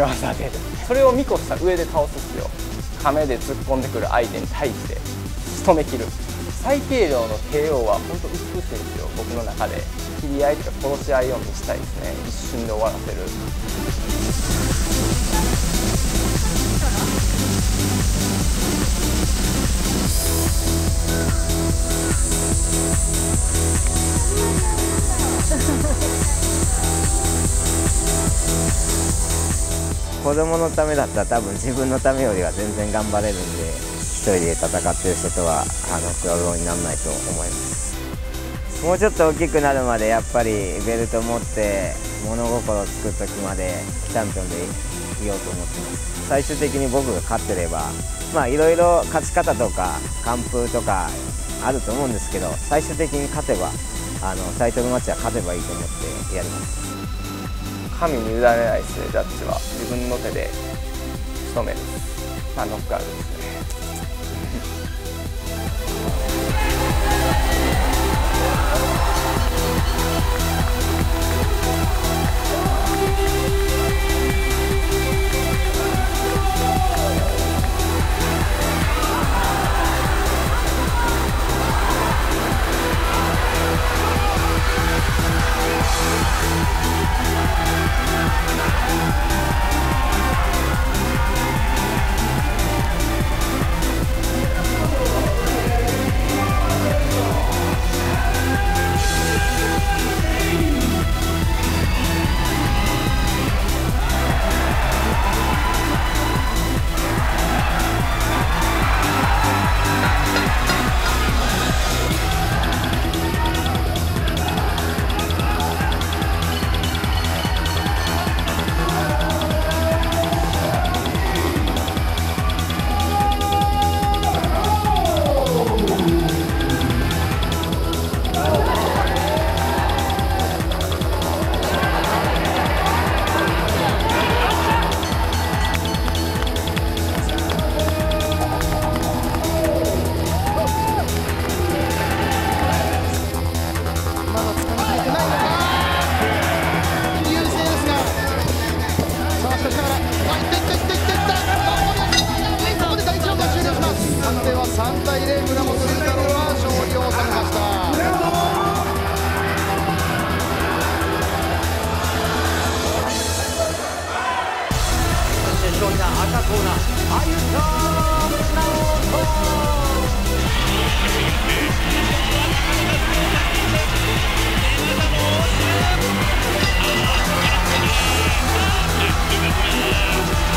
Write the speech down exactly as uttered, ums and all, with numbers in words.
技で、それを見越した上で倒すんですよ。亀で突っ込んでくる相手に対して仕留めきる。最軽量の ケーオー は本当美しいんですよ、僕の中で。切り合いとか殺し合いを見したいですね。一瞬で終わらせる。 子供のためだったら多分自分のためよりは全然頑張れるんで、一人で戦ってる人とはあの比べ物にならないと思います。もうちょっと大きくなるまでやっぱりベルト持って物心をつく時までチャンピオンでいようと思ってます。最終的に僕が勝ってれば、まあいろいろ勝ち方とか完封とかあると思うんですけど、最終的に勝てばあのタイトルマッチは勝てばいいと思ってやります。 神に委ねないですね、ジャッジは。自分の手で仕留める、まあ、ノックアウトですね。 Thank you.